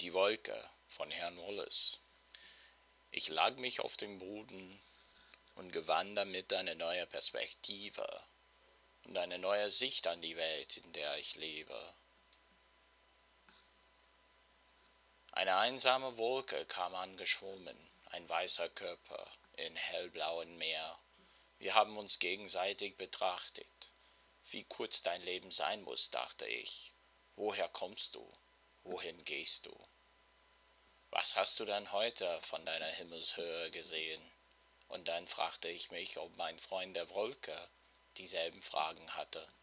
Die Wolke von Herrn Wallace. Ich lag mich auf den Boden und gewann damit eine neue Perspektive und eine neue Sicht an die Welt, in der ich lebe. Eine einsame Wolke kam angeschwommen, ein weißer Körper in hellblauem Meer. Wir haben uns gegenseitig betrachtet. Wie kurz dein Leben sein muss, dachte ich. Woher kommst du? Wohin gehst du? Was hast du denn heute von deiner Himmelshöhe gesehen? Und dann fragte ich mich, ob mein Freund der Wolke dieselben Fragen hatte.